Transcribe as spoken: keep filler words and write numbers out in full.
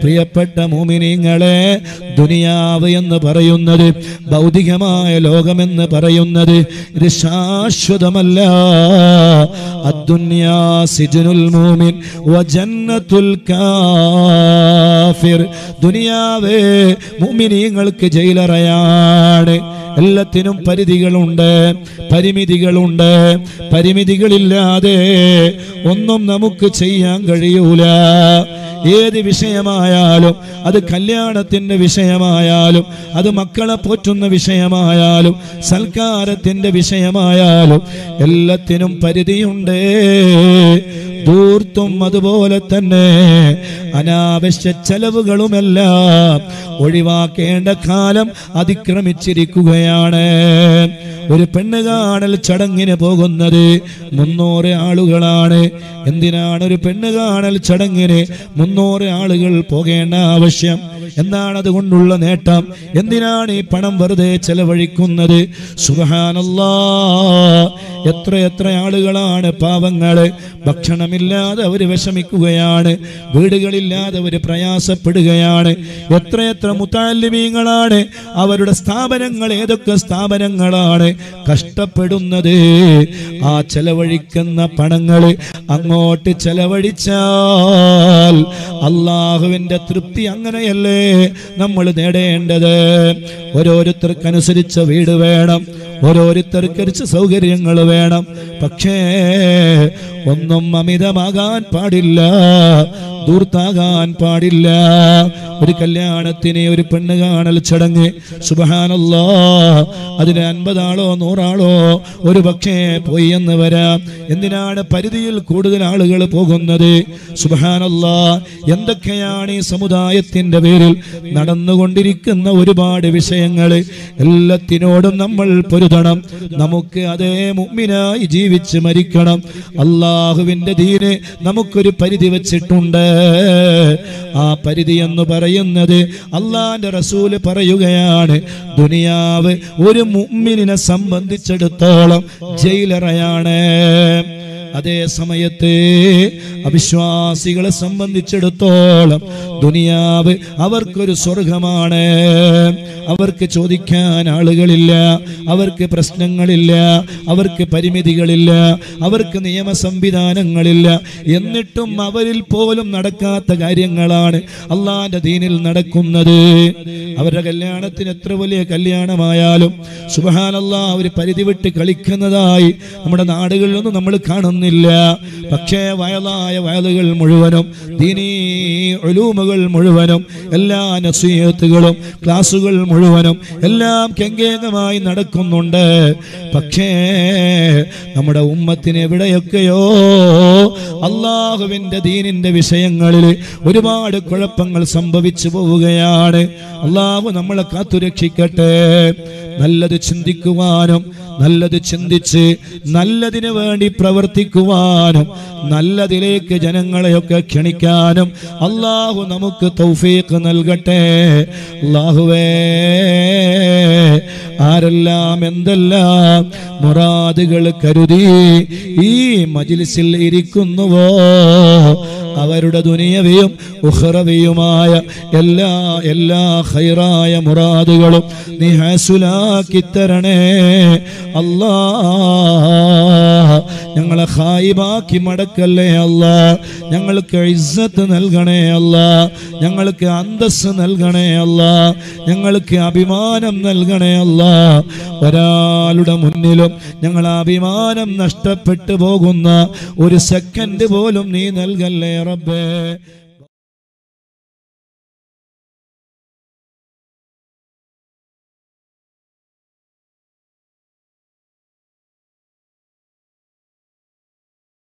പ്രിയപ്പെട്ട മുഅ്മിനീങ്ങളെ, ദുനിയാവ് എന്ന് പറയുന്നത്, ഭൗതികമായ ലോകമെന്ന് പറയുന്നത് ഇത് ശാശ്വതമല്ല. അദ്ദുനിയാ സിജ്നുൽ മുഅ്മിൻ വജന്നത്തുൽ കാഫിർ. ദുനിയാവേ മുഅ്മിനീങ്ങൾക്ക് ജയിലറയാണ്. എല്ലാത്തിനും പരിധികളുണ്ട്, പരിമിതികളുണ്ട്. പരിമിതികളില്ലാതെ ഒന്നും നമുക്ക് ചെയ്യാൻ കഴിയൂല. ഏത് വിഷയമായാലും, അത് കല്യാണത്തിന്റെ വിഷയമായാലും, അത് മക്കളെ പോറ്റുന്ന വിഷയമായാലും, സൽക്കാരത്തിന്റെ വിഷയമായാലും, എല്ലാത്തിനും പരിധിയുണ്ട്. ധൂർത്തും അതുപോലെ തന്നെ അനാവശ്യ ചെലവുകളുമെല്ലാം ഒഴിവാക്കേണ്ട കാലം അതിക്രമിച്ചിരിക്കുകയാണ്. ഒരു പെണ്ണ് കാണൽ ചടങ്ങിന് പോകുന്നത് മുന്നൂറ് ആളുകളാണ്. എന്തിനാണ് ഒരു പെണ്ണ് കാണൽ ചടങ്ങിന് മുന്നൂറ് ആളുകൾ പോകേണ്ട ആവശ്യം? എന്താണ് അതുകൊണ്ടുള്ള നേട്ടം? എന്തിനാണ് ഈ പണം വെറുതെ ചെലവഴിക്കുന്നത്? സുബ്ഹാനല്ലാഹ്, എത്ര എത്ര ആളുകളാണ് പാവങ്ങള്, ഭക്ഷണമില്ലാതെ അവര് വിഷമിക്കുകയാണ്, വീടുകളില്ലാതെ അവര് പ്രയാസപ്പെടുകയാണ്. എത്രയെത്ര മുതഅല്ലിമീങ്ങളാണ്, അവരുടെ സ്ഥാപനങ്ങൾ ഏതൊക്കെ സ്ഥാപനങ്ങളാണ് കഷ്ടപ്പെടുന്നത്. ആ ചെലവഴിക്കുന്ന പണങ്ങള് അങ്ങോട്ട് ചെലവഴിച്ചാൽ അള്ളാഹുവിന്റെ തൃപ്തി അങ്ങനെയല്ലേ നമ്മൾ നേടേണ്ടത്? ഓരോരുത്തർക്കനുസരിച്ച വീട് വേണം, ഓരോരുത്തർക്കനുസരിച്ച സൗകര്യങ്ങൾ വേണം. പക്ഷേ ഒന്നും അമിതമാകാൻ പാടില്ല, ദൂർത്താകാൻ പാടില്ല. ഒരു കല്യാണത്തിന്, ഒരു പെണ്ണ് കാണൽ ചടങ്ങ്, സുബ്ഹാനല്ലാഹ്, അതിന് അൻപതാളോ നൂറാളോ ഒരു പക്ഷേ പോയി എന്ന് വരാം. എന്തിനാണ് പരിധിയിൽ കൂടുതൽ ആളുകൾ പോകുന്നത്? സുബ്ഹാനല്ലാഹ്, എന്തൊക്കെയാണ് ഈ സമുദായത്തിന്റെ പേരിൽ നടന്നുകൊണ്ടിരിക്കുന്ന ഒരുപാട് വിഷയങ്ങൾ. എല്ലാത്തിനോടും നമ്മൾ പൊരുതണം. നമുക്ക് അതേ മുഅ്മിനായി ജീവിച്ച് മരിക്കണം. അള്ളാഹുവിന്റെ ദീന് നമുക്കൊരു പരിധി വെച്ചിട്ടുണ്ട്. ആ പരിധി എന്ന് പറയുന്നത് അള്ളാന്റെ റസൂല് പറയുകയാണ്, ദുനിയാവ് ഒരു മുഅ്മിനിനെ സംബന്ധിച്ചിടത്തോളം ജയിലറയാണ്. അതേ സമയത്ത് അവിശ്വാസികളെ സംബന്ധിച്ചിടത്തോളം ദുനിയാവ് അവർക്കൊരു സ്വർഗമാണ്. അവർക്ക് ചോദിക്കാൻ ആളുകളില്ല, അവർക്ക് പ്രശ്നങ്ങളില്ല, അവർക്ക് പരിമിതികളില്ല, അവർക്ക് നിയമ സംവിധാനങ്ങളില്ല. എന്നിട്ടും അവരിൽ പോലും നടക്കാത്ത കാര്യങ്ങളാണ് അള്ളാന്റെ ദീനിൽ നടക്കുന്നത്. അവരുടെ കല്യാണത്തിന് എത്ര വലിയ കല്യാണമായാലും സുബ്ഹാനല്ലാഹ്, അവർ പരിധി വിട്ട് കളിക്കുന്നതായി നമ്മുടെ നാടുകളിലൊന്നും നമ്മൾ കാണുന്നില്ല. പക്ഷേ വയലായ വയലുകൾ മുഴുവനും, ദീനീ ഉലൂമുകൾ മുഴുവനും, എല്ലാ നസീഹത്തുകളും ക്ലാസുകൾ മുഴുവനും എല്ലാം കെങ്കേകമായി നടക്കുന്നുണ്ട്. പക്ഷേ നമ്മുടെ ഉമ്മത്തിന് എവിടെയൊക്കെയോ അള്ളാഹുവിന്റെ ദീനിന്റെ വിഷയങ്ങളിൽ ഒരുപാട് കുഴപ്പങ്ങൾ സംഭവിച്ചു പോവുകയാണ്. അള്ളാഹു നമ്മളെ കാത്തുരക്ഷിക്കട്ടെ. നല്ലത് ചിന്തിക്കുവാനും, നല്ലത് ചിന്തിച്ച് നല്ലതിനു വേണ്ടി പ്രവർത്തിക്കുവാനും, നല്ലതിലേക്ക് ജനങ്ങളെയൊക്കെ ക്ഷണിക്കാനും അള്ളാഹു നമുക്ക് തൗഫീഖ് നൽകട്ടെ. അള്ളാഹുവേ, ആരെല്ലാം എന്തെല്ലാം മുറാദുകൾ കരുതി ഈ മജ്ലിസിൽ ഇരിക്കുന്നുവോ അവരുടെ ദുനിയവിയും ഉഖ്റവിയുമായ എല്ലാ എല്ലാ ഖൈറായ മുറാദുകളും നീ ഹാസുലാക്കി തരണേ അല്ലാഹ്. ഞങ്ങളെ ഖായിബാക്കി മടക്കല്ലേ അല്ലാഹ്. ഞങ്ങൾക്ക് ഇസ്സത്ത് നൽകണേ അല്ലാഹ്. ഞങ്ങൾക്ക് അന്തസ്സ് നൽകണേ അല്ലാഹ്. ഞങ്ങൾക്ക് അഭിമാനം നൽകണേ അല്ലാഹ്. ഒരാളുടെ മുന്നിലും ഞങ്ങൾ അഭിമാനം നഷ്ടപ്പെട്ടു പോകുന്ന ഒരു സെക്കൻഡ് പോലും നീ നൽകല്ലേ റബ്ബേ.